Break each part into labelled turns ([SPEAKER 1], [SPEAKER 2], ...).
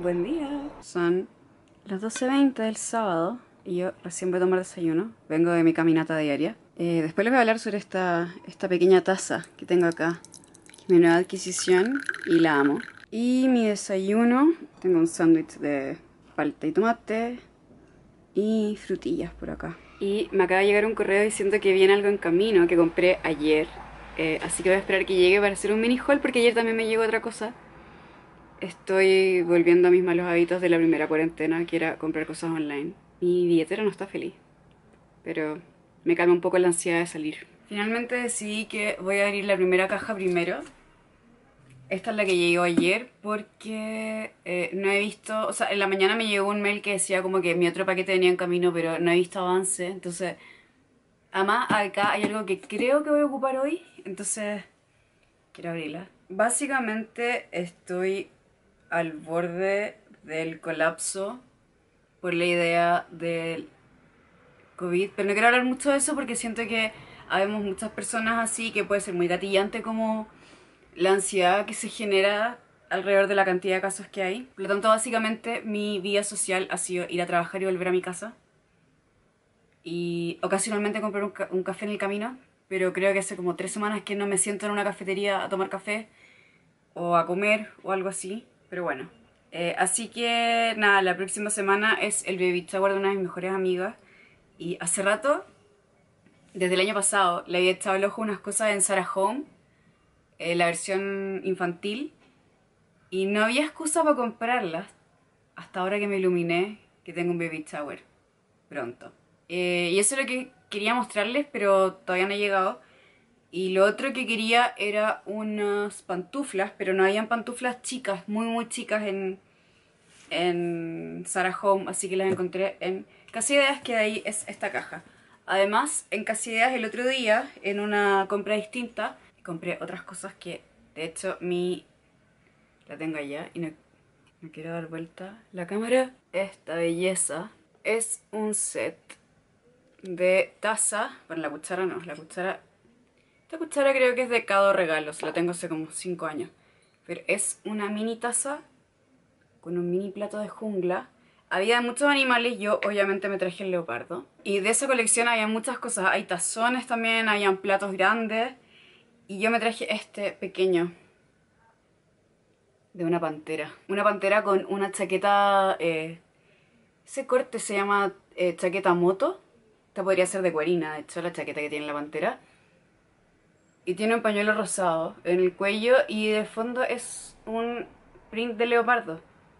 [SPEAKER 1] Buen día. Son las 12:20 del sábado y yo recién voy a tomar desayuno. Vengo de mi caminata diaria. Después les voy a hablar sobre esta pequeña taza que tengo acá. Mi nueva adquisición y la amo. Y mi desayuno, tengo un sándwich de palta y tomate y frutillas por acá. Y me acaba de llegar un correo diciendo que viene algo en camino que compré ayer. Así que voy a esperar que llegue para hacer un mini haul porque ayer también me llegó otra cosa. Estoy volviendo a mis malos hábitos de la primera cuarentena, que era comprar cosas online. Mi billetera no está feliz, pero me calma un poco la ansiedad de salir. Finalmente decidí que voy a abrir la primera caja primero. Esta es la que llegó ayer porque no he visto... O sea, en la mañana me llegó un mail que decía como que mi otro paquete venía en camino, pero no he visto avance. Entonces, además acá hay algo que creo que voy a ocupar hoy, entonces quiero abrirla. Básicamente estoy al borde del colapso por la idea del COVID, pero no quiero hablar mucho de eso porque siento que habemos muchas personas así, que puede ser muy gatillante como la ansiedad que se genera alrededor de la cantidad de casos que hay. Por lo tanto, básicamente mi vida social ha sido ir a trabajar y volver a mi casa y ocasionalmente comprar un café en el camino, pero creo que hace como 3 semanas que no me siento en una cafetería a tomar café o a comer o algo así, pero bueno. Así que nada, la próxima semana es el baby shower de una de mis mejores amigas y hace rato, desde el año pasado, le había echado el ojo a unas cosas en Zara Home, la versión infantil, y no había excusa para comprarlas hasta ahora que me iluminé que tengo un baby shower pronto. Y eso es lo que quería mostrarles, pero todavía no ha llegado. Y lo otro que quería era unas pantuflas, pero no habían pantuflas chicas, muy muy chicas en Zara Home, así que las encontré en Casi Ideas, que de ahí es esta caja. Además, en Casi Ideas el otro día, en una compra distinta, compré otras cosas que, de hecho, la tengo allá y no quiero dar vuelta la cámara. Esta belleza es un set de taza. Bueno, la cuchara no, la cuchara... Esta cuchara creo que es de Cado Regalos, la tengo hace como 5 años. Pero es una mini taza con un mini plato de jungla. Había muchos animales, yo obviamente me traje el leopardo. Y de esa colección había muchas cosas, hay tazones también, habían platos grandes. Y yo me traje este pequeño, de una pantera. Una pantera con una chaqueta, ese corte se llama chaqueta moto. Esta podría ser de cuerina, de hecho, la chaqueta que tiene la pantera. Y tiene un pañuelo rosado en el cuello y de fondo es un print de leopardo.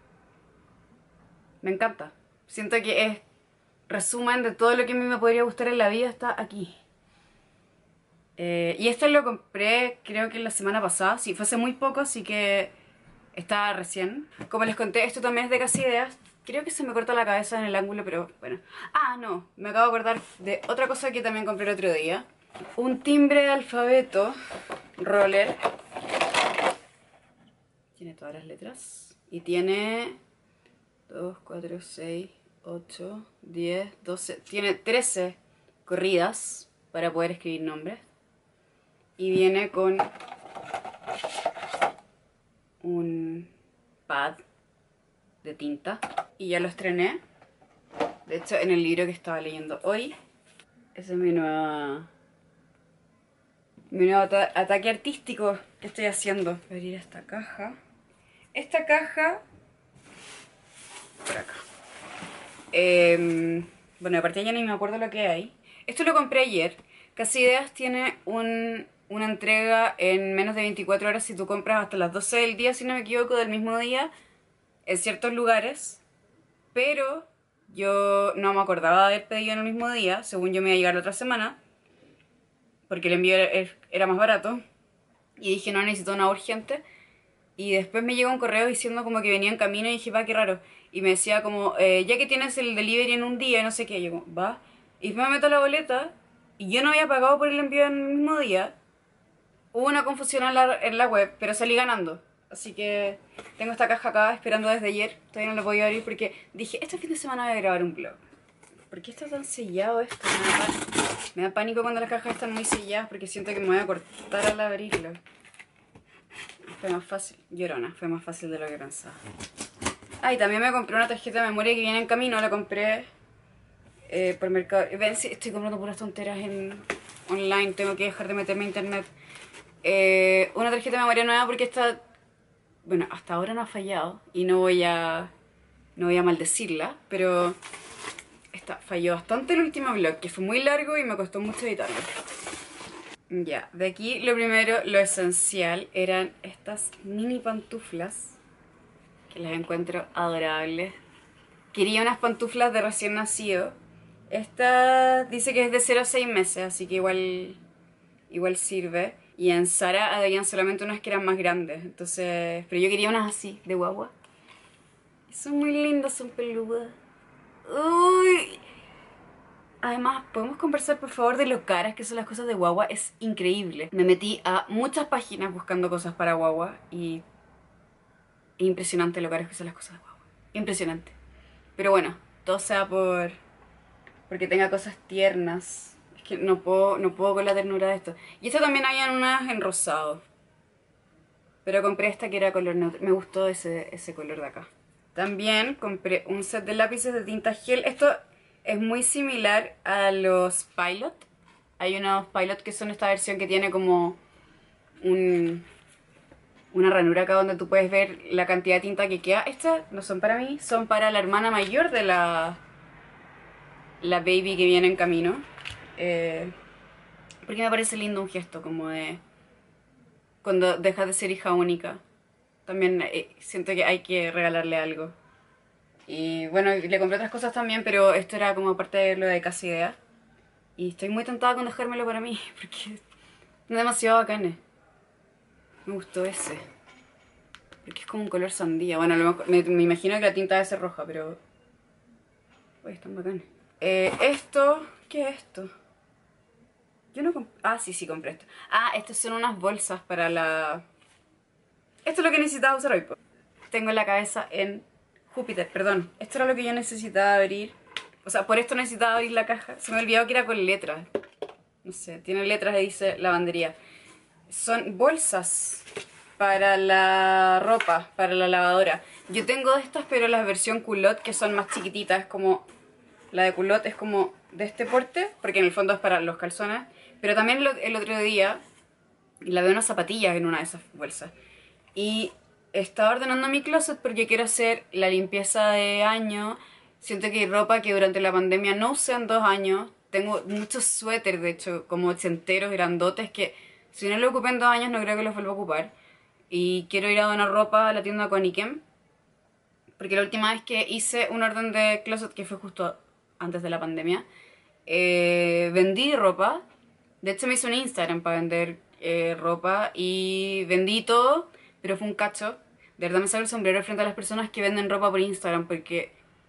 [SPEAKER 1] Me encanta. Siento que es resumen de todo lo que a mí me podría gustar en la vida, está aquí. Y esto lo compré creo que la semana pasada. Sí, fue hace muy poco, así que está recién. Como les conté, esto también es de Casi Ideas. Creo que se me corta la cabeza en el ángulo, pero bueno. Ah, no, me acabo de acordar de otra cosa que también compré el otro día. Un timbre de alfabeto roller. Tiene todas las letras. Y tiene 2, 4, 6, 8, 10, 12. Tiene 13 corridas para poder escribir nombres. Y viene con un pad de tinta. Y ya lo estrené. De hecho, en el libro que estaba leyendo hoy. Ese es mi nuevo ataque artístico que estoy haciendo. Voy a abrir esta caja. Esta caja... por acá. Bueno, aparte ya ni me acuerdo lo que hay. Esto lo compré ayer. Casi Ideas tiene una entrega en menos de 24 horas si tú compras hasta las 12 del día, si no me equivoco, del mismo día, en ciertos lugares. Pero yo no me acordaba de haber pedido en el mismo día. Según yo me iba a llegar la otra semana, porque el envío era más barato. Y dije, no, necesito una urgente. Y después me llegó un correo diciendo como que venía en camino y dije, va, qué raro. Y me decía como, ya que tienes el delivery en un día, no sé qué. Y yo como, va. Y me meto la boleta y yo no había pagado por el envío en el mismo día. Hubo una confusión en la web, pero salí ganando. Así que tengo esta caja acá esperando desde ayer. Todavía no la podía abrir porque dije, este fin de semana voy a grabar un vlog. ¿Por qué está tan sellado esto? Me da pánico cuando las cajas están muy selladas porque siento que me voy a cortar al abrirlo. Fue más fácil, llorona, fue más fácil de lo que pensaba. Ah, y también me compré una tarjeta de memoria que viene en camino, la compré por Mercado. Ven, sí, estoy comprando puras tonteras online, tengo que dejar de meterme a internet. Una tarjeta de memoria nueva porque esta, bueno, hasta ahora no ha fallado y no voy a maldecirla, pero esta falló bastante el último vlog, que fue muy largo y me costó mucho editarlo. Ya, de aquí lo primero, lo esencial, eran estas mini pantuflas, que las encuentro adorables. Quería unas pantuflas de recién nacido. Esta dice que es de 0 a 6 meses, así que igual sirve. Y en Zara habían solamente unas que eran más grandes, entonces... Pero yo quería unas así, de guagua. Son muy lindas, son peludas. Uy. Además, ¿podemos conversar por favor de lo caras que son las cosas de guagua? Es increíble. Me metí a muchas páginas buscando cosas para guagua y... Es impresionante lo caras que son las cosas de guagua. Impresionante. Pero bueno, todo sea porque tenga cosas tiernas. Es que no puedo con la ternura de esto. Y esto también habían unas en rosado. Pero compré esta que era color neutro. Me gustó ese color de acá. También compré un set de lápices de tinta gel. Esto es muy similar a los Pilot. Hay unos Pilot que son esta versión que tiene como una ranura acá donde tú puedes ver la cantidad de tinta que queda. Estas no son para mí, son para la hermana mayor de la baby que viene en camino. Porque me parece lindo un gesto como de... Cuando dejas de ser hija única. También siento que hay que regalarle algo. Y bueno, le compré otras cosas también, pero esto era como parte de lo de Casa Idea. Y estoy muy tentada con dejármelo para mí, porque es demasiado bacán. Me gustó ese. Porque es como un color sandía. Bueno, a lo mejor, me imagino que la tinta debe ser roja, pero... Uy, están bacanes. Esto... ¿Qué es esto? Yo no compré... Ah, sí, compré esto. Ah, estas son unas bolsas para la... Esto es lo que necesitaba usar hoy, po. Tengo la cabeza en Júpiter, perdón. Esto era lo que yo necesitaba abrir. O sea, por esto necesitaba abrir la caja. Se me olvidó que era con letras. No sé, tiene letras y dice lavandería. Son bolsas para la ropa, para la lavadora. Yo tengo de estas, pero la versión culotte, que son más chiquititas. Es como... La de culotte es como de este porte, porque en el fondo es para los calzones. Pero también el otro día lavé unas zapatillas en una de esas bolsas. Y estaba ordenando mi closet porque quiero hacer la limpieza de año. Siento que hay ropa que durante la pandemia no usé en 2 años. Tengo muchos suéteres, de hecho, como ochenteros, grandotes, que si no lo ocupé en 2 años no creo que los vuelva a ocupar. Y quiero ir a donar ropa a la tienda Conikem. Porque la última vez que hice un orden de closet, que fue justo antes de la pandemia, vendí ropa. De hecho me hice un Instagram para vender ropa y vendí todo, pero fue un cacho. De verdad me saco el sombrero frente a las personas que venden ropa por Instagram porque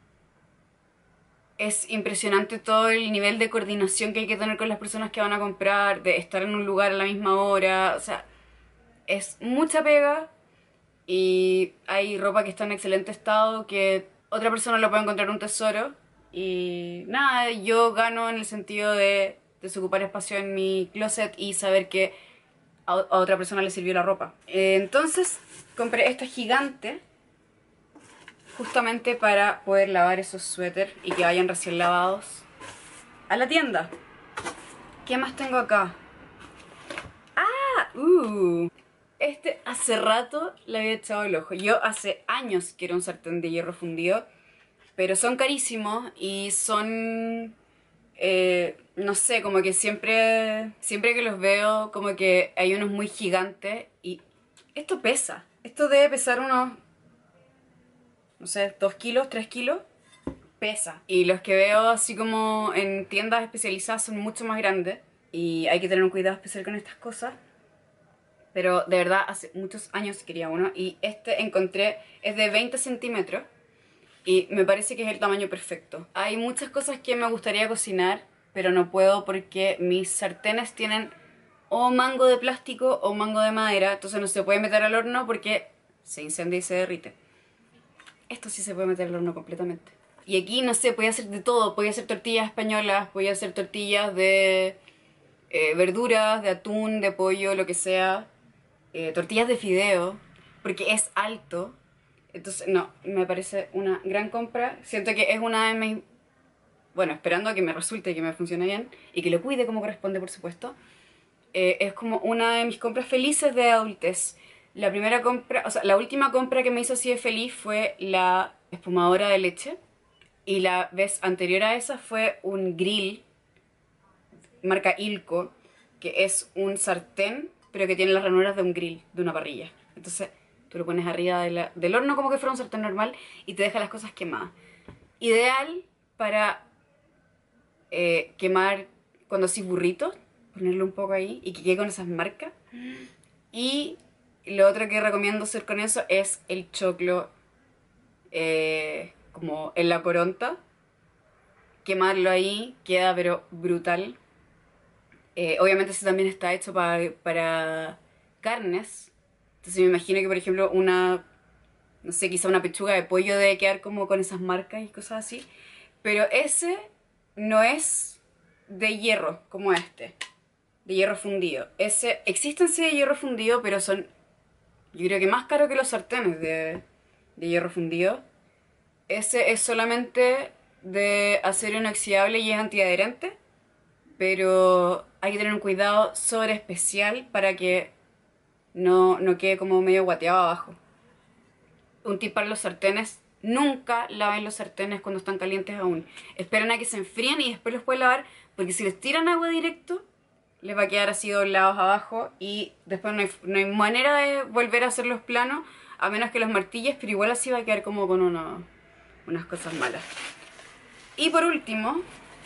[SPEAKER 1] es impresionante todo el nivel de coordinación que hay que tener con las personas que van a comprar, de estar en un lugar a la misma hora, o sea, es mucha pega y hay ropa que está en excelente estado, que otra persona lo puede encontrar un tesoro y nada, yo gano en el sentido de desocupar espacio en mi closet y saber que a otra persona le sirvió la ropa. Entonces compré esta gigante justamente para poder lavar esos suéteres y que vayan recién lavados a la tienda. ¿Qué más tengo acá? ¡Ah! Este hace rato le había echado el ojo. Yo hace años quiero un sartén de hierro fundido, pero son carísimos y son... no sé, como que siempre que los veo, como que hay unos muy gigantes y esto pesa. Esto debe pesar unos, no sé, 2 kilos, 3 kilos. Pesa. Y los que veo así como en tiendas especializadas son mucho más grandes y hay que tener un cuidado especial con estas cosas. Pero de verdad hace muchos años quería uno y este encontré, es de 20 centímetros. Y me parece que es el tamaño perfecto. Hay muchas cosas que me gustaría cocinar, pero no puedo porque mis sartenes tienen o mango de plástico o mango de madera. Entonces no se puede meter al horno porque se incendia y se derrite. Esto sí se puede meter al horno completamente. Y aquí, no sé, podía hacer de todo. Podía hacer tortillas españolas, podía hacer tortillas de verduras, de atún, de pollo, lo que sea. Tortillas de fideo, porque es alto. Entonces, no, me parece una gran compra. Siento que es una de mis... Bueno, esperando a que me resulte y que me funcione bien y que lo cuide como corresponde, por supuesto. Es como una de mis compras felices de adultez. La primera compra, o sea, la última compra que me hizo así de feliz fue la espumadora de leche. Y la vez anterior a esa fue un grill, marca Ilco, que es un sartén, pero que tiene las ranuras de un grill, de una parrilla. Entonces, tú lo pones arriba del horno como que fuera un sartén normal y te deja las cosas quemadas. Ideal para quemar cuando haces burritos, ponerlo un poco ahí y que quede con esas marcas. Y lo otro que recomiendo hacer con eso es el choclo como en la coronta. Quemarlo ahí queda pero brutal. Obviamente eso también está hecho para carnes. Entonces me imagino que por ejemplo no sé, quizá una pechuga de pollo debe quedar como con esas marcas y cosas así. Pero ese no es de hierro como este, de hierro fundido. Existen sí de hierro fundido, pero son, yo creo que más caros que los sartenes de hierro fundido. Ese es solamente de acero inoxidable y es antiadherente, pero hay que tener un cuidado sobre especial para que no quede como medio guateado abajo. Un tip para los sartenes: nunca laven los sartenes cuando están calientes aún. Esperen a que se enfríen y después los pueden lavar, porque si les tiran agua directo, les va a quedar así doblados abajo y después no hay manera de volver a hacerlos planos, a menos que los martilles, pero igual así va a quedar como con unas cosas malas. Y por último,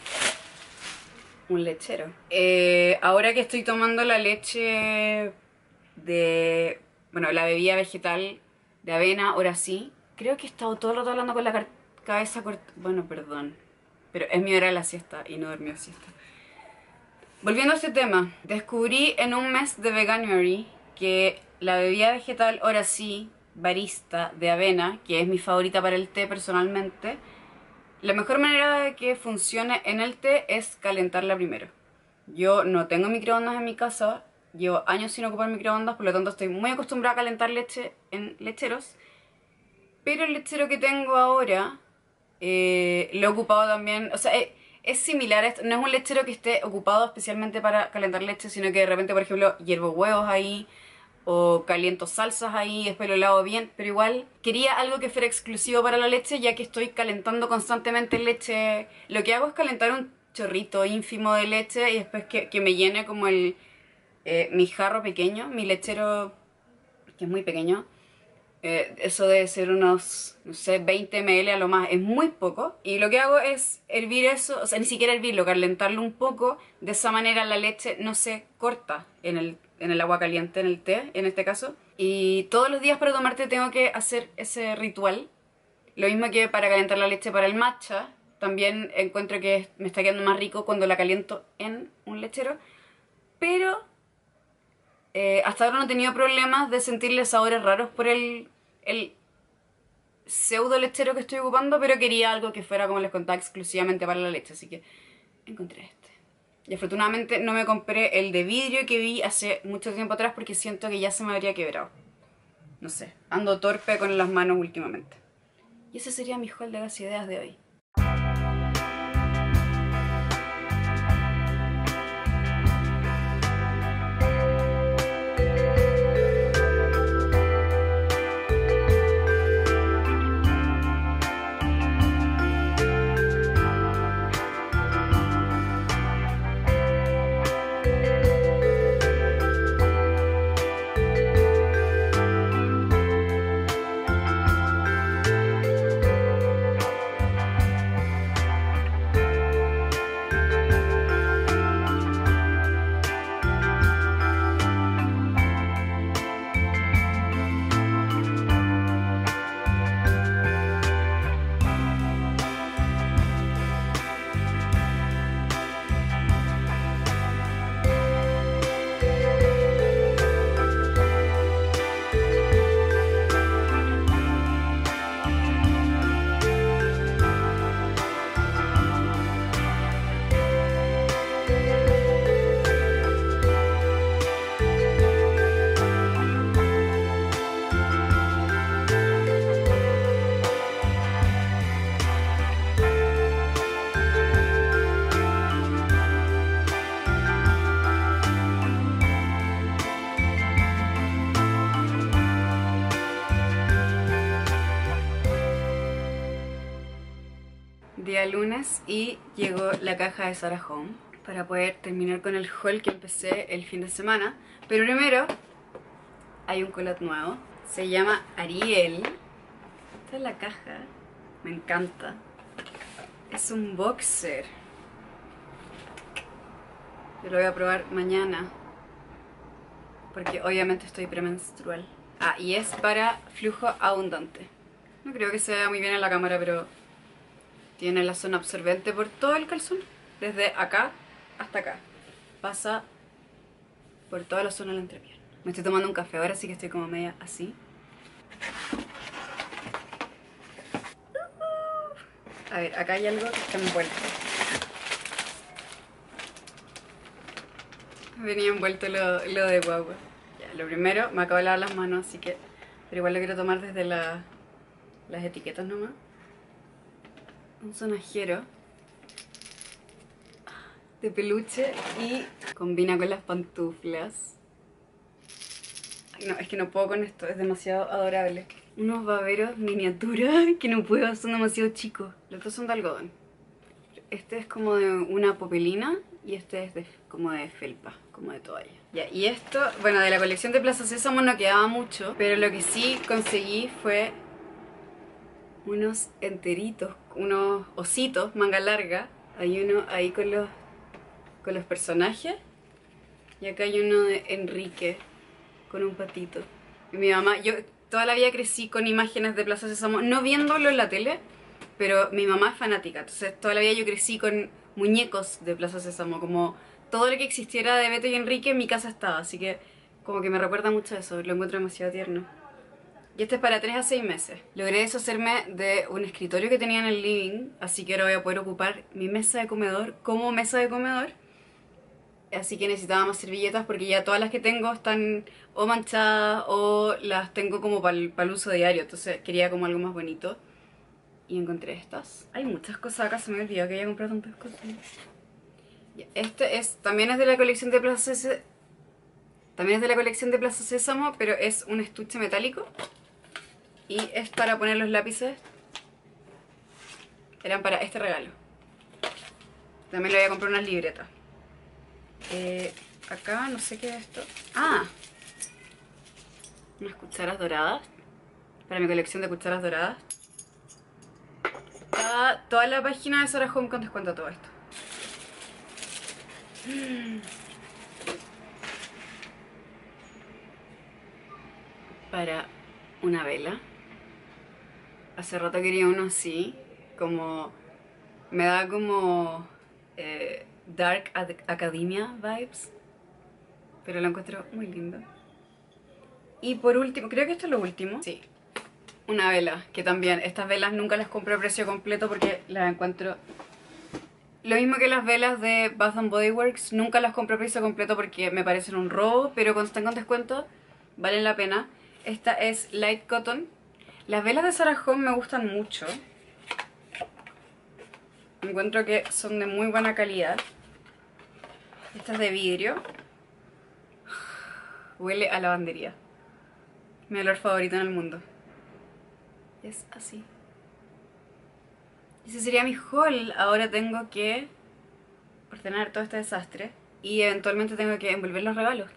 [SPEAKER 1] un lechero. Ahora que estoy tomando la leche de... Bueno, la bebida vegetal de avena, ahora sí. Creo que he estado todo el rato hablando con la cabeza corta. Bueno, perdón. Pero es mi hora de la siesta y no dormí siesta. Volviendo a este tema, descubrí en un mes de Veganuary que la bebida vegetal ahora sí, barista de avena, que es mi favorita para el té personalmente, la mejor manera de que funcione en el té es calentarla primero. Yo no tengo microondas en mi casa, llevo años sin ocupar microondas, por lo tanto estoy muy acostumbrada a calentar leche en lecheros. Pero el lechero que tengo ahora lo he ocupado también, o sea, es similar a esto. No es un lechero que esté ocupado especialmente para calentar leche, sino que de repente, por ejemplo, hiervo huevos ahí o caliento salsas ahí y después lo lavo bien, pero igual quería algo que fuera exclusivo para la leche, ya que estoy calentando constantemente leche. Lo que hago es calentar un chorrito ínfimo de leche y después que me llene como mi jarro pequeño, mi lechero, que es muy pequeño. Eso debe ser unos, no sé, 20 ml a lo más, es muy poco. Y lo que hago es hervir eso, o sea, ni siquiera hervirlo, calentarlo un poco. De esa manera la leche no se corta en el agua caliente, en el té, en este caso. Y todos los días para tomar té tengo que hacer ese ritual. Lo mismo que para calentar la leche para el matcha. También encuentro que me está quedando más rico cuando la caliento en un lechero. Pero hasta ahora no he tenido problemas de sentirle sabores raros por el pseudo lechero que estoy ocupando, pero quería algo que fuera, como les contaba, exclusivamente para la leche, así que encontré este. Y afortunadamente no me compré el de vidrio que vi hace mucho tiempo atrás porque siento que ya se me habría quebrado. No sé, ando torpe con las manos últimamente. Y ese sería mi haul de las ideas de hoy. día lunes y llegó la caja de Zara Home para poder terminar con el haul que empecé el fin de semana. Pero primero hay un colot nuevo, se llama Ariel. Esta es la caja, me encanta. Es un boxer. Yo lo voy a probar mañana porque obviamente estoy premenstrual. Ah, y es para flujo abundante. No creo que se vea muy bien en la cámara, pero tiene la zona absorbente por todo el calzón, desde acá hasta acá. Pasa por toda la zona de la entrepierna. Me estoy tomando un café ahora, así que estoy como media así. A ver, acá hay algo que está envuelto. Venía envuelto lo de guagua. Ya, lo primero, me acabo de lavar las manos, así que... Pero igual lo quiero tomar desde las etiquetas nomás. Un sonajero de peluche y combina con las pantuflas. Ay, no, es que no puedo con esto, es demasiado adorable. Unos baberos miniatura que no puedo, son demasiado chicos. Los dos son de algodón. Este es como de una popelina y este es como de felpa, como de toalla. Ya, y esto, bueno, de la colección de Plaza Sésamo no quedaba mucho, pero lo que sí conseguí fue unos enteritos, unos ositos, manga larga. Hay uno ahí con los personajes. Y acá hay uno de Enrique, con un patito. Y mi mamá, yo toda la vida crecí con imágenes de Plaza Sésamo, no viéndolo en la tele, pero mi mamá es fanática. Entonces toda la vida yo crecí con muñecos de Plaza Sésamo, como todo lo que existiera de Beto y Enrique en mi casa estaba. Así que como que me recuerda mucho a eso, lo encuentro demasiado tierno. Y este es para 3 a 6 meses. Logré deshacerme de un escritorio que tenía en el living, así que ahora voy a poder ocupar mi mesa de comedor como mesa de comedor. Así que necesitaba más servilletas porque ya todas las que tengo están o manchadas o las tengo como para el uso diario. Entonces quería como algo más bonito. Y encontré estas. Hay muchas cosas acá, se me olvidó que había comprado tantas cosas. Este también es de la colección de Plaza Sésamo. También es de la colección de Plaza Sésamo, pero es un estuche metálico. Y es para poner los lápices. Eran para este regalo. También le voy a comprar unas libretas. Acá no sé qué es esto. Ah, unas cucharas doradas. Para mi colección de cucharas doradas. Toda la página de Zara Home con descuento todo esto. Para una vela. Hace rato quería uno así, como... Me da como... Dark Academia vibes. Pero lo encuentro muy lindo. Y por último, creo que esto es lo último. Sí, una vela, que también, estas velas nunca las compro a precio completo porque las encuentro... Lo mismo que las velas de Bath & Body Works, nunca las compro a precio completo porque me parecen un robo, pero cuando están con descuento, valen la pena. Esta es Light Cotton. Las velas de Zara Home me gustan mucho. Encuentro que son de muy buena calidad. Esta es de vidrio. Huele a lavandería. Mi olor favorito en el mundo. Es así. Ese sería mi haul. Ahora tengo que ordenar todo este desastre. Y eventualmente tengo que envolver los regalos.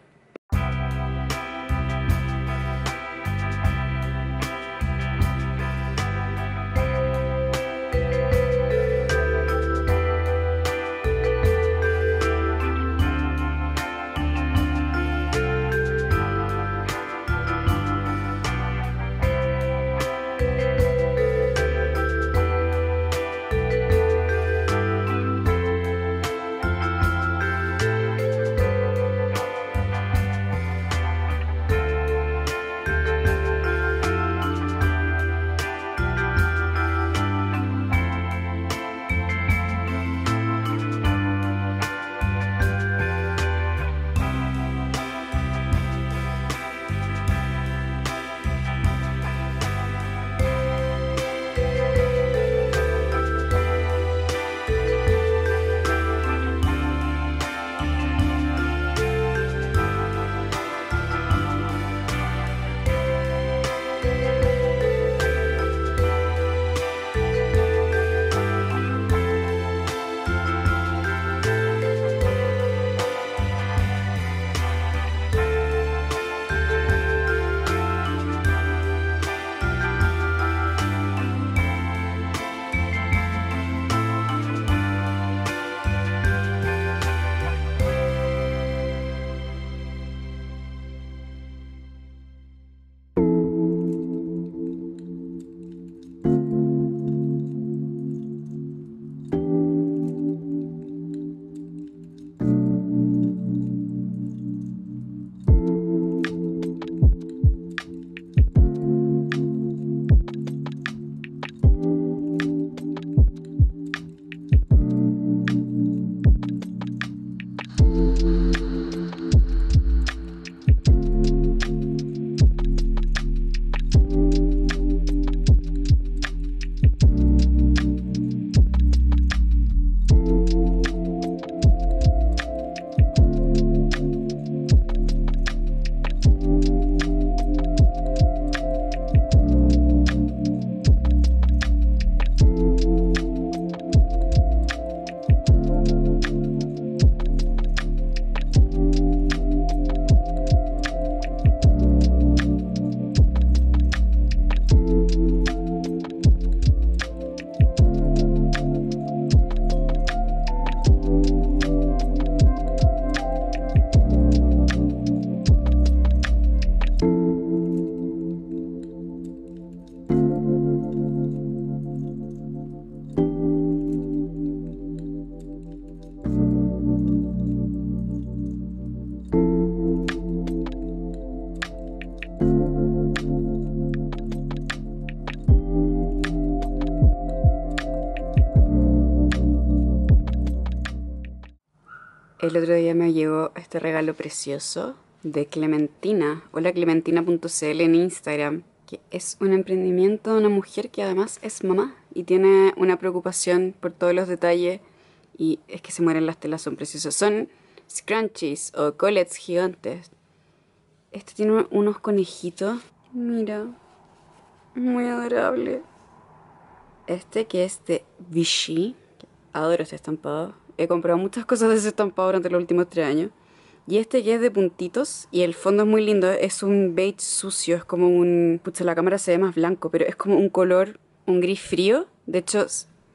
[SPEAKER 1] El otro día me llegó este regalo precioso de Clementina, hola clementina.cl en Instagram, que es un emprendimiento de una mujer que además es mamá y tiene una preocupación por todos los detalles y es que se mueren las telas, son preciosas. Son scrunchies o collets gigantes. Este tiene unos conejitos. Mira, muy adorable. Este que es de Vichy. Adoro este estampado. He comprado muchas cosas de ese estampado durante los últimos 3 años. Y este que es de puntitos y el fondo es muy lindo. Es un beige sucio. Es como un... Pucha, la cámara se ve más blanco, pero es como un color, un gris frío. De hecho,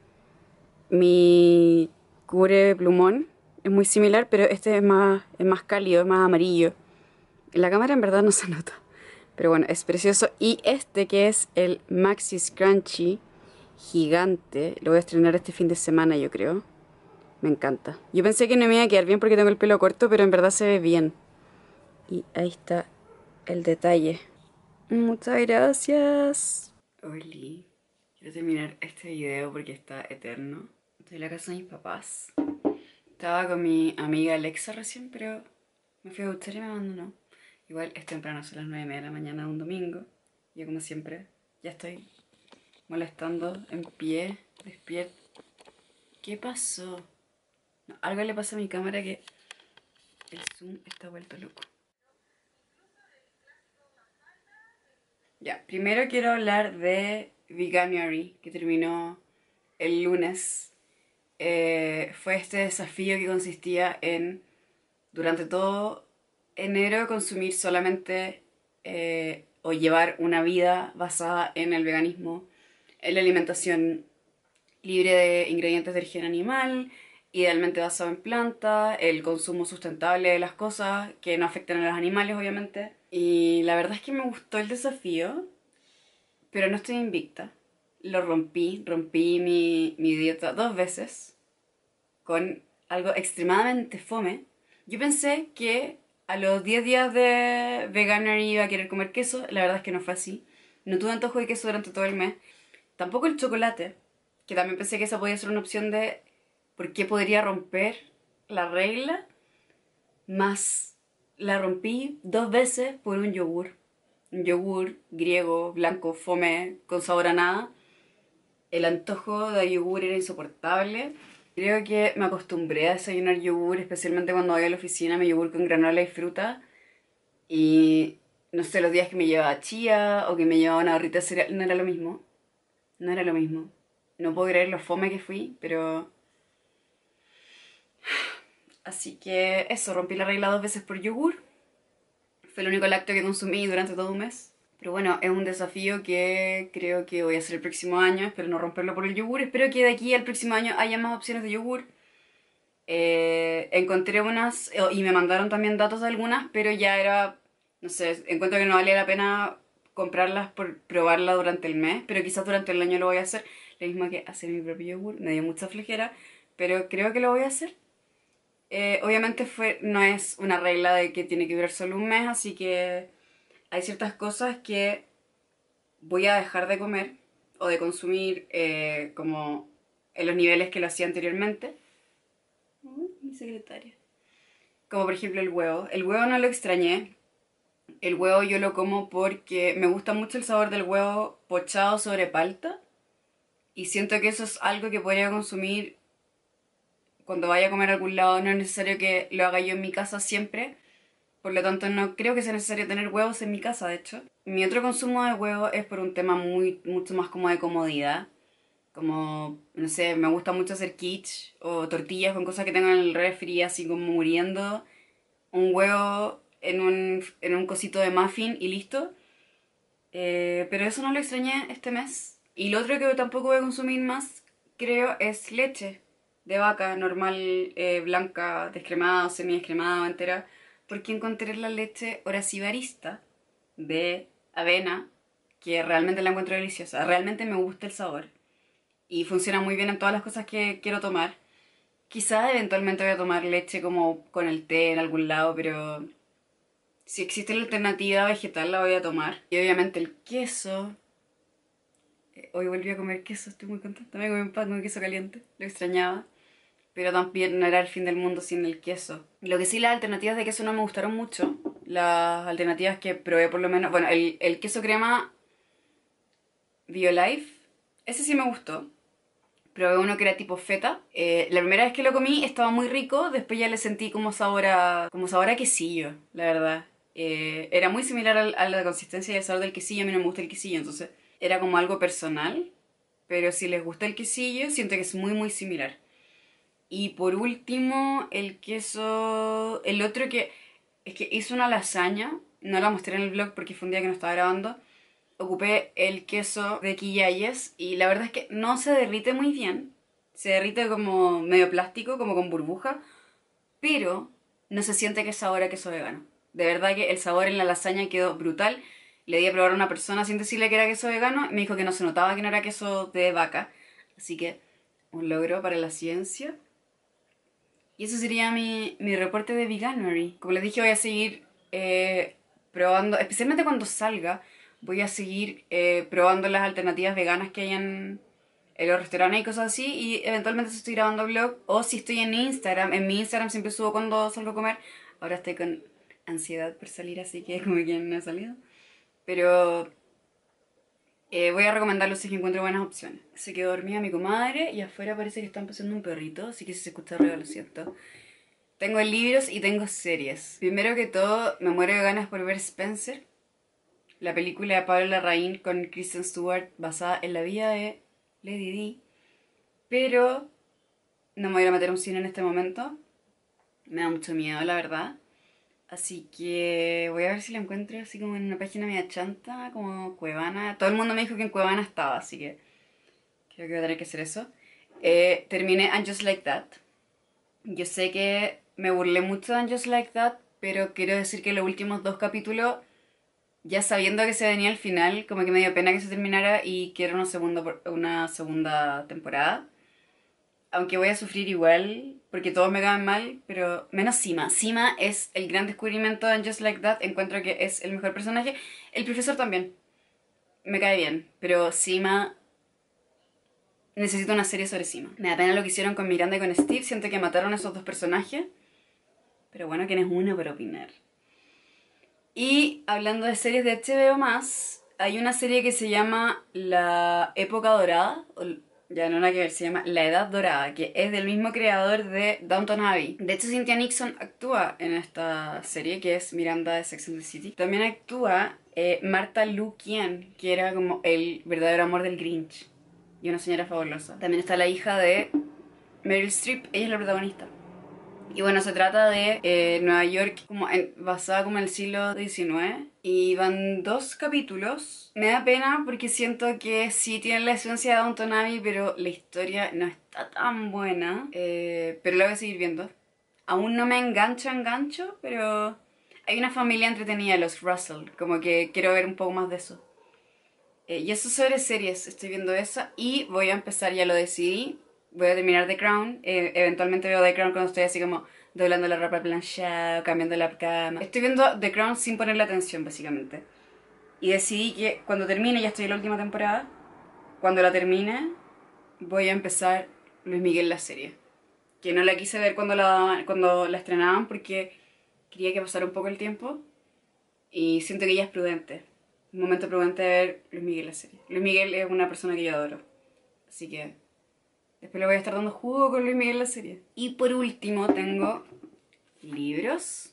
[SPEAKER 1] mi cubre plumón es muy similar, pero este es más cálido, es más amarillo. En la cámara en verdad no se nota. Pero bueno, es precioso. Y este que es el Maxi Scrunchie gigante. Lo voy a estrenar este fin de semana, yo creo. Me encanta. Yo pensé que no me iba a quedar bien porque tengo el pelo corto, pero en verdad se ve bien. Y ahí está el detalle. Muchas gracias. Oli, quiero terminar este video porque está eterno. Estoy en la casa de mis papás. Estaba con mi amiga Alexa recién, pero me fui a duchar y me abandonó. Igual es temprano, son las 9:30 de la mañana de un domingo. Yo como siempre ya estoy molestando en pie, despierto. ¿Qué pasó? No, algo le pasa a mi cámara que el zoom está vuelto loco. Ya, primero quiero hablar de Veganuary, que terminó el lunes. Fue este desafío que consistía en, durante todo enero, consumir solamente o llevar una vida basada en el veganismo, en la alimentación libre de ingredientes de origen animal, idealmente basado en planta, el consumo sustentable de las cosas que no afecten a los animales, obviamente. Y la verdad es que me gustó el desafío, pero no estoy invicta. Lo rompí mi dieta 2 veces con algo extremadamente fome. Yo pensé que a los 10 días de veganuary iba a querer comer queso, la verdad es que no fue así. No tuve antojo de queso durante todo el mes. Tampoco el chocolate, que también pensé que esa podía ser una opción de por qué podría romper la regla, más la rompí 2 veces por un yogur. Un yogur griego, blanco, fome, con sabor a nada. El antojo de yogur era insoportable. Creo que me acostumbré a desayunar yogur, especialmente cuando voy a la oficina, mi yogur con granola y fruta. Y no sé, los días que me llevaba chía o que me llevaba una barrita de cereal, no era lo mismo. No era lo mismo. No puedo creer lo fome que fui, pero... Así que eso, rompí la regla 2 veces por yogur. Fue el único lácteo que consumí durante todo un mes. Pero bueno, es un desafío que creo que voy a hacer el próximo año. Espero no romperlo por el yogur. Espero que de aquí al próximo año haya más opciones de yogur. Encontré unas y me mandaron también datos de algunas, pero ya era, no sé, encuentro que no valía la pena comprarlas por probarla durante el mes, pero quizás durante el año lo voy a hacer. Lo mismo que hacer mi propio yogur, me dio mucha flojera, pero creo que lo voy a hacer. Obviamente no es una regla de que tiene que durar solo un mes, así que hay ciertas cosas que voy a dejar de comer o de consumir como en los niveles que lo hacía anteriormente. Mi secretaria. Como por ejemplo el huevo. El huevo no lo extrañé. El huevo yo lo como porque me gusta mucho el sabor del huevo pochado sobre palta. Y siento que eso es algo que podría consumir cuando vaya a comer a algún lado. No es necesario que lo haga yo en mi casa siempre. Por lo tanto, no creo que sea necesario tener huevos en mi casa, de hecho. Mi otro consumo de huevo es por un tema mucho más como de comodidad. Como, no sé, me gusta mucho hacer quiche o tortillas con cosas que tengo en el refri, así como muriendo. Un huevo en un cosito de muffin y listo. Pero eso no lo extrañé este mes. Y lo otro que tampoco voy a consumir más, creo, es leche de vaca normal, blanca, descremada o semi-descremada o entera. Porque encontré la leche Horacibarista de avena, que realmente la encuentro deliciosa. Realmente me gusta el sabor. Y funciona muy bien en todas las cosas que quiero tomar. Quizá eventualmente voy a tomar leche como con el té en algún lado, pero si existe la alternativa vegetal la voy a tomar. Y obviamente el queso. Hoy volví a comer queso, estoy muy contenta. Me comí un pan con queso caliente, lo extrañaba. pero también no era el fin del mundo sin el queso. Lo que sí, las alternativas de queso no me gustaron mucho. Las alternativas que probé por lo menos... Bueno, el queso crema Biolife, ese sí me gustó. Probé uno que era tipo feta. La primera vez que lo comí estaba muy rico, después ya le sentí como sabor a quesillo, la verdad. Era muy similar a la consistencia y el sabor del quesillo. A mí no me gusta el quesillo, entonces era como algo personal. Pero si les gusta el quesillo, siento que es muy muy similar. Y por último, el queso... El otro que... Es que hice una lasaña, no la mostré en el vlog porque fue un día que no estaba grabando. Ocupé el queso de Quillayes y la verdad es que no se derrite muy bien. Se derrite como medio plástico, como con burbuja, pero no se siente que es sabor a queso vegano. De verdad que el sabor en la lasaña quedó brutal. Le di a probar a una persona sin decirle que era queso vegano y me dijo que no se notaba que no era queso de vaca. Así que un logro para la ciencia. Y eso sería mi reporte de Veganuary. Como les dije, voy a seguir probando, especialmente cuando salga, voy a seguir probando las alternativas veganas que hay en los restaurantes y cosas así. Y eventualmente si estoy grabando vlog o si estoy en Instagram. En mi Instagram siempre subo cuando salgo a comer. Ahora estoy con ansiedad por salir, así que como que no he salido. Pero voy a recomendarlos si es que encuentro buenas opciones. Se quedó dormida mi comadre y afuera parece que están pasando un perrito, así que si se escucha ruido lo siento. Tengo libros y tengo series. Primero que todo, me muero de ganas por ver Spencer, la película de Pablo Larraín con Kristen Stewart basada en la vida de Lady Di. Pero no me voy a meter a un cine en este momento. Me da mucho miedo, la verdad. Así que voy a ver si la encuentro así como en una página media chanta, como Cuevana. Todo el mundo me dijo que en Cuevana estaba, así que creo que voy a tener que hacer eso. Terminé And Just Like That. Yo sé que me burlé mucho de And Just Like That, pero quiero decir que los últimos dos capítulos, ya sabiendo que se venía el final, como que me dio pena que se terminara y quiero una segunda temporada. Aunque voy a sufrir igual, porque todos me caen mal, pero menos Sima. Sima es el gran descubrimiento de And Just Like That. Encuentro que es el mejor personaje. El profesor también. Me cae bien, pero Sima... Necesito una serie sobre Sima. Me da pena lo que hicieron con Miranda y con Steve. Siento que mataron a esos dos personajes. Pero bueno, ¿quién es uno para opinar? Y hablando de series de HBO más, hay una serie que se llama La Época Dorada. Ya no nada que ver, se llama La Edad Dorada, que es del mismo creador de Downton Abbey. De hecho, Cynthia Nixon actúa en esta serie, que es Miranda de Sex and the City. También actúa Martha Liu Qian, que era como el verdadero amor del Grinch. Y una señora fabulosa. También está la hija de Meryl Streep, ella es la protagonista. Y bueno, se trata de Nueva York basada como en el siglo XIX. Y van dos capítulos. Me da pena porque siento que sí tiene la esencia de Downton Abbey, pero la historia no está tan buena. Pero la voy a seguir viendo. Aún no me engancho, pero hay una familia entretenida, los Russell. Como que quiero ver un poco más de eso. Y eso sobre series, estoy viendo esa. Y voy a empezar, ya lo decidí. Voy a terminar The Crown. Eventualmente veo The Crown cuando estoy así como doblando la ropa planchada, cambiando la cama. Estoy viendo The Crown sin ponerle atención, básicamente. Y decidí que cuando termine, ya estoy en la última temporada, cuando la termine, voy a empezar Luis Miguel la serie. Que no la quise ver cuando la estrenaban porque quería que pasara un poco el tiempo. Y siento que ella es prudente. Un momento prudente de ver Luis Miguel la serie. Luis Miguel es una persona que yo adoro. Así que después le voy a estar dando jugo con Luis Miguel la serie. Y por último tengo libros.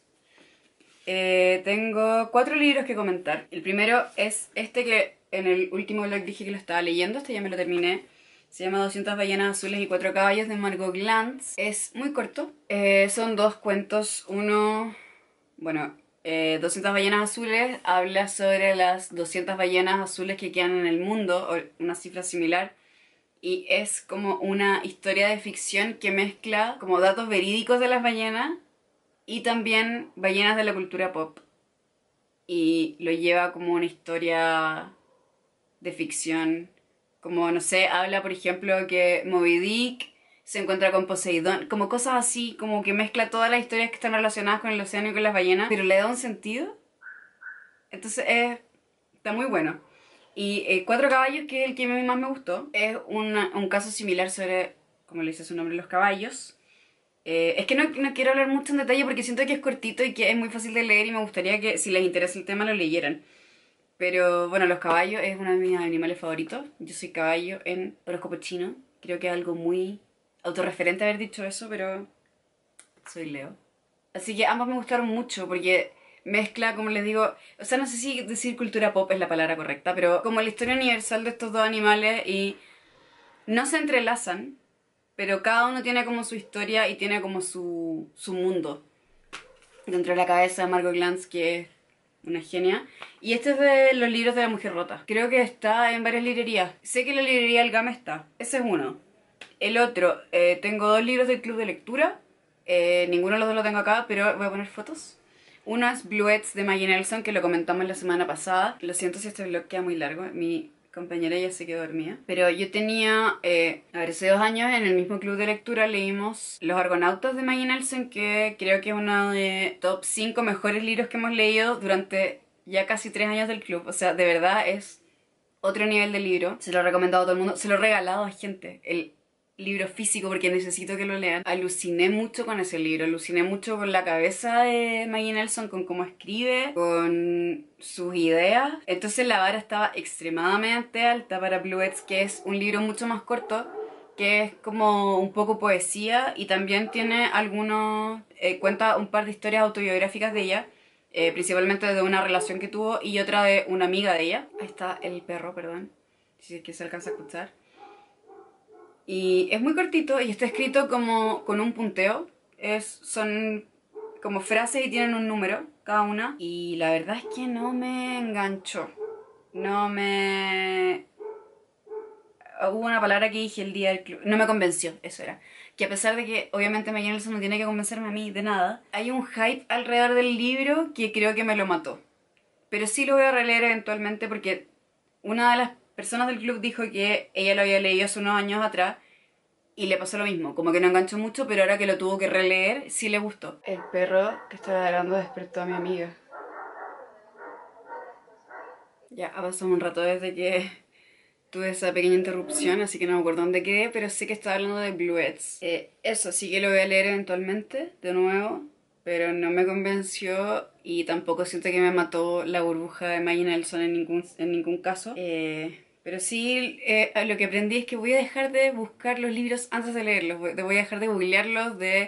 [SPEAKER 1] Tengo 4 libros que comentar. El primero es este que en el último vlog dije que lo estaba leyendo. Este ya me lo terminé. Se llama 200 ballenas azules y 4 caballos de Margot Glantz. Es muy corto. Son 2 cuentos. Uno... Bueno... 200 ballenas azules habla sobre las 200 ballenas azules que quedan en el mundo, o una cifra similar, y es como una historia de ficción que mezcla como datos verídicos de las ballenas y también ballenas de la cultura pop, y lo lleva como una historia de ficción, como no sé, habla por ejemplo que Moby Dick se encuentra con Poseidón, como cosas así, como que mezcla todas las historias que están relacionadas con el océano y con las ballenas, pero le da un sentido. Entonces está muy bueno. Y Cuatro Caballos, que es el que a mí más me gustó, es un caso similar sobre, como le dice su nombre, los caballos. Es que no quiero hablar mucho en detalle porque siento que es cortito y que es muy fácil de leer y me gustaría que si les interesa el tema lo leyeran. Pero bueno, los caballos es uno de mis animales favoritos. Yo soy caballo en horóscopo chino. Creo que es algo muy autorreferente haber dicho eso, pero soy Leo. Así que ambos me gustaron mucho porque mezcla, como les digo, o sea, no sé si decir cultura pop es la palabra correcta, pero como la historia universal de estos dos animales y no se entrelazan, pero cada uno tiene como su historia y tiene como su mundo dentro de la cabeza de Margot Glantz, que es una genia. Y este es de los libros de la mujer rota. Creo que está en varias librerías. Sé que en la librería El Gama está. Ese es uno. El otro, tengo dos libros del club de lectura. Ninguno de los dos lo tengo acá, pero voy a poner fotos. Uno es Bluets de Maggie Nelson, que lo comentamos la semana pasada. Lo siento si este blog queda muy largo. Mi compañera ya se quedó dormida. Pero yo tenía, a ver, hace 2 años en el mismo club de lectura leímos Los Argonautas de Maggie Nelson, que creo que es uno de top 5 mejores libros que hemos leído durante ya casi 3 años del club. O sea, de verdad es otro nivel de libro. Se lo he recomendado a todo el mundo. Se lo he regalado a gente. El libro físico porque necesito que lo lean. Aluciné mucho con ese libro. Aluciné mucho con la cabeza de Maggie Nelson, con cómo escribe, con sus ideas. Entonces la vara estaba extremadamente alta para Bluets, que es un libro mucho más corto, que es como un poco poesía y también tiene algunos... cuenta un par de historias autobiográficas de ella, principalmente de una relación que tuvo y otra de una amiga de ella. Ahí está el perro, perdón, si es que se alcanza a escuchar. Y es muy cortito y está escrito como con un punteo. Son como frases y tienen un número cada una. Y la verdad es que no me enganchó. No me... Hubo una palabra que dije el día del club. No me convenció, eso era. Que a pesar de que obviamente Maggie Nelson no tiene que convencerme a mí de nada, hay un hype alrededor del libro que creo que me lo mató. Pero sí lo voy a releer eventualmente porque una de las personas del club dijo que ella lo había leído hace unos años atrás y le pasó lo mismo, como que no enganchó mucho, pero ahora que lo tuvo que releer, sí le gustó. El perro que estaba ladrando despertó a mi amiga. Ya ha pasado un rato desde que tuve esa pequeña interrupción, así que no me acuerdo dónde quedé, pero sé que estaba hablando de Bluets. Eso, sí que lo voy a leer eventualmente, de nuevo, pero no me convenció y tampoco siento que me mató la burbuja de Maggie Nelson en ningún caso. Pero sí, lo que aprendí es que voy a dejar de buscar los libros antes de leerlos. Voy a dejar de googlearlos, de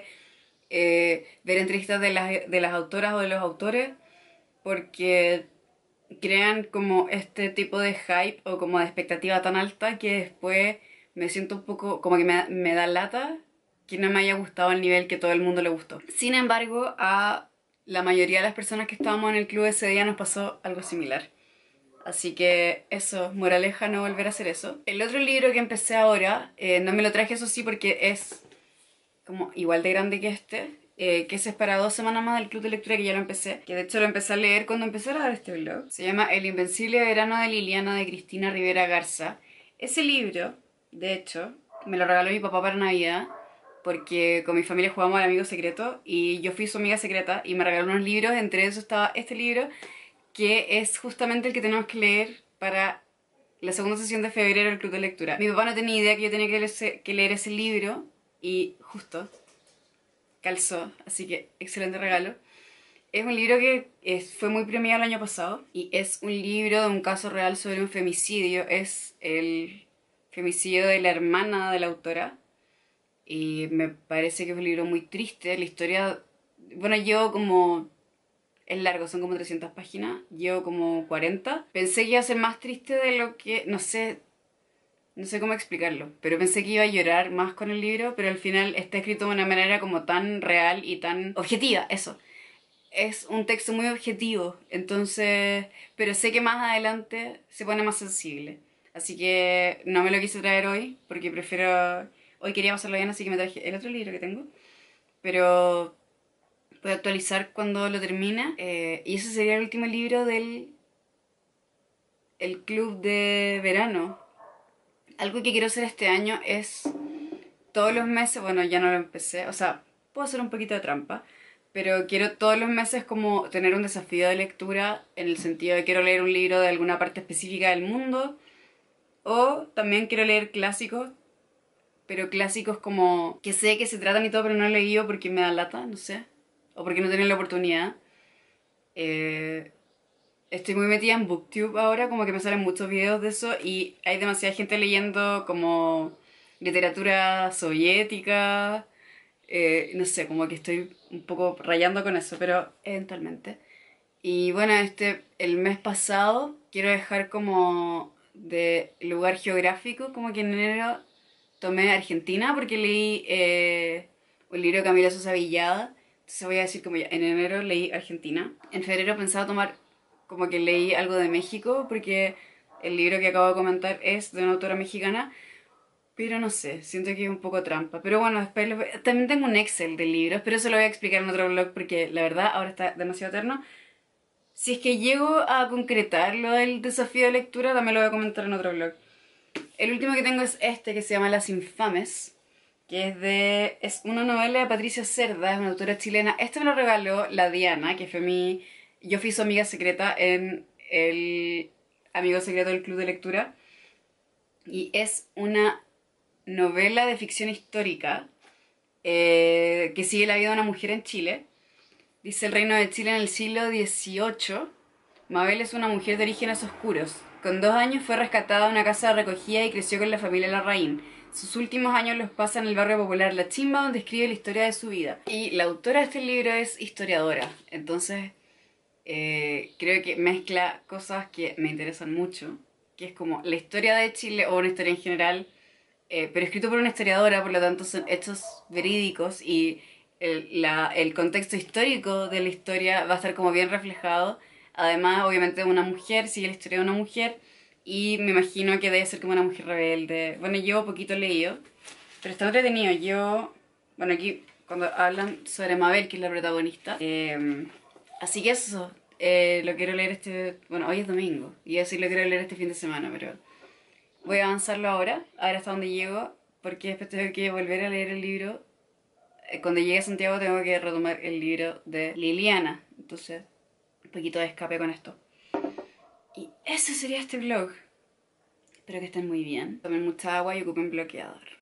[SPEAKER 1] ver entrevistas de las autoras o de los autores, porque crean como este tipo de hype o como de expectativa tan alta que después me siento un poco como que me da lata que no me haya gustado al nivel que todo el mundo le gustó. Sin embargo, a la mayoría de las personas que estábamos en el club ese día nos pasó algo similar. Así que eso, moraleja, no volver a hacer eso. El otro libro que empecé ahora, no me lo traje eso sí porque es como igual de grande que este, que ese es para 2 semanas más del club de lectura que ya lo empecé, que de hecho lo empecé a leer cuando empecé a grabar este blog. Se llama El Invencible Verano de Liliana de Cristina Rivera Garza. Ese libro, de hecho, me lo regaló mi papá para Navidad porque con mi familia jugamos al amigo secreto y yo fui su amiga secreta y me regaló unos libros, entre esos estaba este libro que es justamente el que tenemos que leer para la segunda sesión de febrero del club de lectura. Mi papá no tenía idea que yo tenía que leer ese libro y justo calzó, así que excelente regalo. Es un libro que fue muy premiado el año pasado y es un libro de un caso real sobre un femicidio. Es el femicidio de la hermana de la autora y me parece que es un libro muy triste. La historia, bueno, yo como... Es largo, son como 300 páginas, llevo como 40. Pensé que iba a ser más triste de lo que... No sé cómo explicarlo, pero pensé que iba a llorar más con el libro, pero al final está escrito de una manera como tan real y tan objetiva, eso. Es un texto muy objetivo, entonces... Pero sé que más adelante se pone más sensible. Así que no me lo quise traer hoy, porque prefiero... Hoy quería pasarlo bien, así que me traje el otro libro que tengo. Pero voy a actualizar cuando lo termine. Y ese sería el último libro del el club de verano. Algo que quiero hacer este año es todos los meses, bueno, ya no lo empecé, o sea, puedo hacer un poquito de trampa, pero quiero todos los meses como tener un desafío de lectura en el sentido de quiero leer un libro de alguna parte específica del mundo o también quiero leer clásicos pero clásicos como que sé que se tratan y todo, pero no he leído porque me da lata, no sé, o porque no tenía la oportunidad. Eh, Estoy muy metida en BookTube ahora, como que me salen muchos videos de eso y hay demasiada gente leyendo como literatura soviética, no sé, como que estoy un poco rayando con eso, pero eventualmente. Y bueno, el mes pasado quiero dejar como de lugar geográfico, como que en enero tomé Argentina porque leí un libro de Camila Sosa Villada. Entonces voy a decir como ya, en enero leí Argentina. En febrero pensaba tomar como que leí algo de México porque el libro que acabo de comentar es de una autora mexicana. Pero no sé, siento que es un poco trampa. Pero bueno, después también tengo un Excel de libros, pero eso lo voy a explicar en otro blog porque la verdad ahora está demasiado eterno. Si es que llego a concretar lo del desafío de lectura, también lo voy a comentar en otro blog. El último que tengo es este, que se llama Las Infames, que es una novela de Patricia Cerda, es una autora chilena. Este me lo regaló la Diana, que fue yo fui su amiga secreta en el amigo secreto del club de lectura. Y es una novela de ficción histórica que sigue la vida de una mujer en Chile. Dice el reino de Chile en el siglo XVIII. Mabel es una mujer de orígenes oscuros. Con 2 años fue rescatada de una casa de recogida y creció con la familia Larraín. Sus últimos años los pasa en el barrio popular La Chimba, donde escribe la historia de su vida. Y la autora de este libro es historiadora. Entonces, creo que mezcla cosas que me interesan mucho. Que es como la historia de Chile o una historia en general, pero escrito por una historiadora, por lo tanto son hechos verídicos y el contexto histórico de la historia va a estar como bien reflejado. Además, obviamente, una mujer, sigue la historia de una mujer y me imagino que debe ser como una mujer rebelde. Bueno, yo poquito he leído, pero está entretenido. Bueno, aquí cuando hablan sobre Mabel, que es la protagonista, así que eso, lo quiero leer bueno, hoy es domingo, y así lo quiero leer este fin de semana, pero voy a avanzarlo ahora, a ver hasta dónde llego, porque después tengo que volver a leer el libro. Cuando llegue a Santiago tengo que retomar el libro de Liliana. Entonces, un poquito de escape con esto. Y ese sería este vlog. Espero que estén muy bien. Tomen mucha agua y ocupen bloqueador.